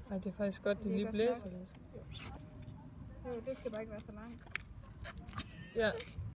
Ej, det er faktisk godt, det lige blæser lidt. Jo, det skal bare ikke være så langt. Ja.